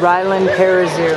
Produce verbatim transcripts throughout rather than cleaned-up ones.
Rylan Parazu.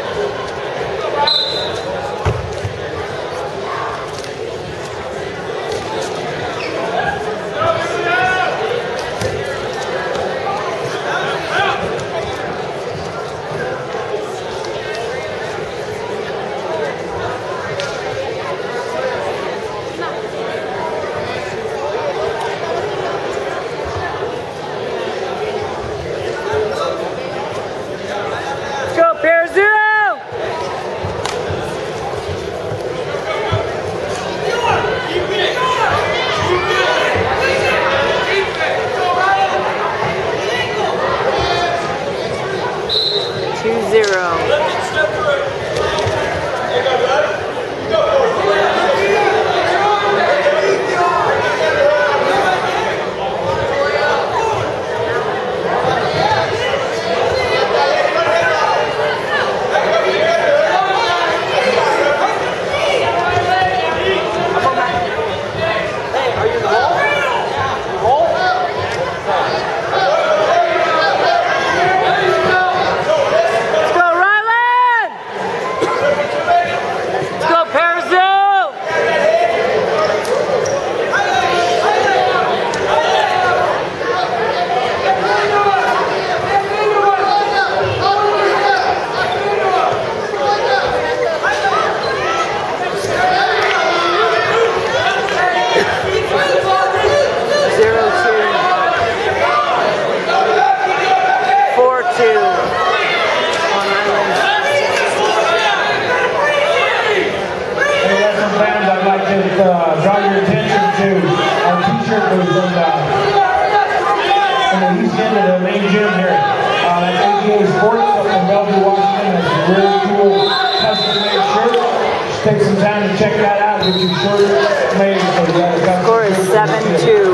Take some time to check that out. Get your shirt made. So score is seven two.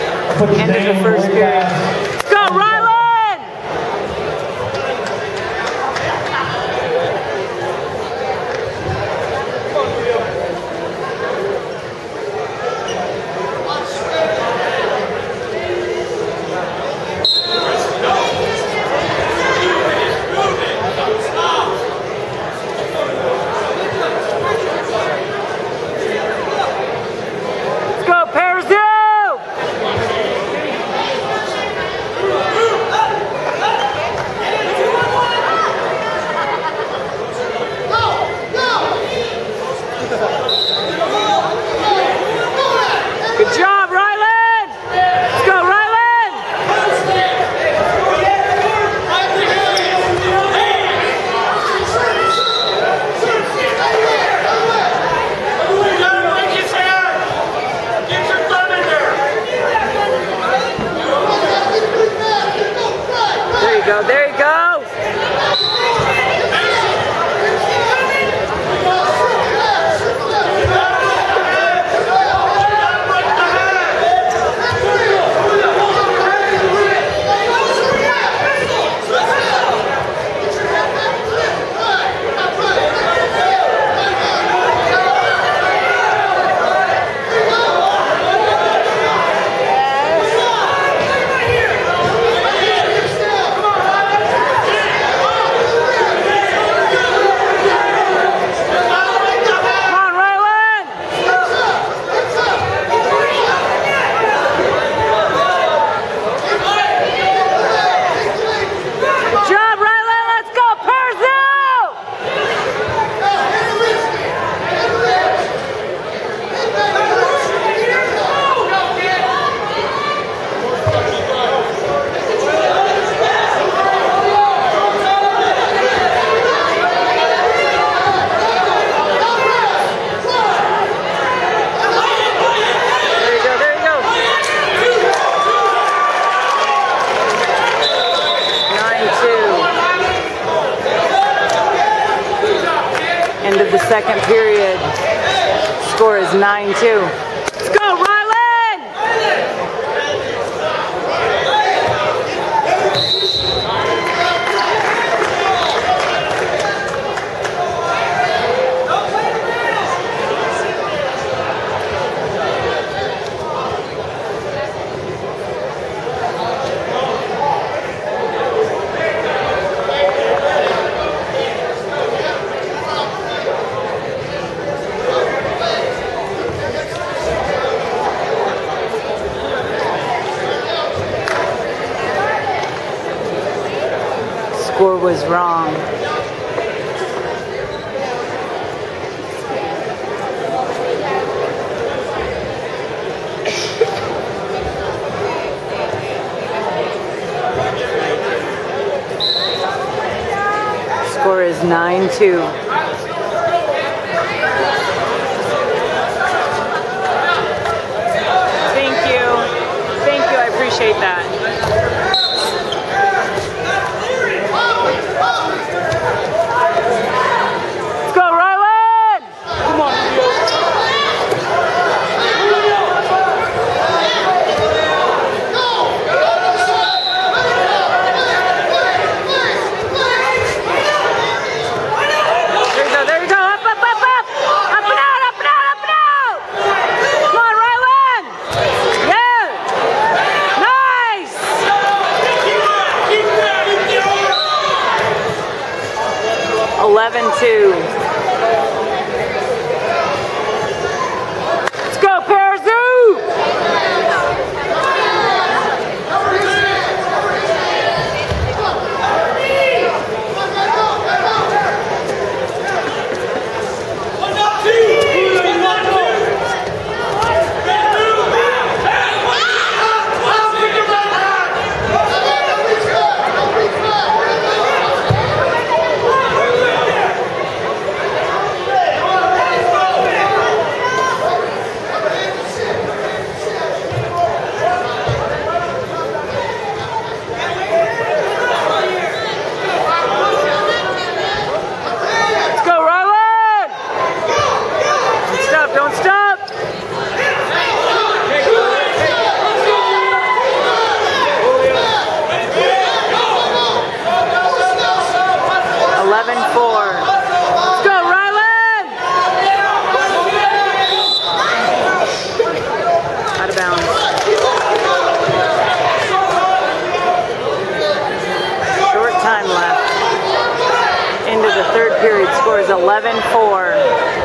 End of the first period. Let's go, Rylan! Good job, Rylan! Let's go, Rylan! There you go, there you go! End of the second period. Score is nine two. Let's go, Rylan! score was wrong. Score is nine two. Thank you. Thank you. I appreciate that. Let's go, Ryland! Come on, eleven two. Let's go, Parazu! Don't stop! eleven four. Let's go, Ryland! Out of bounds. Short time left. Into the third period. Score is eleven four.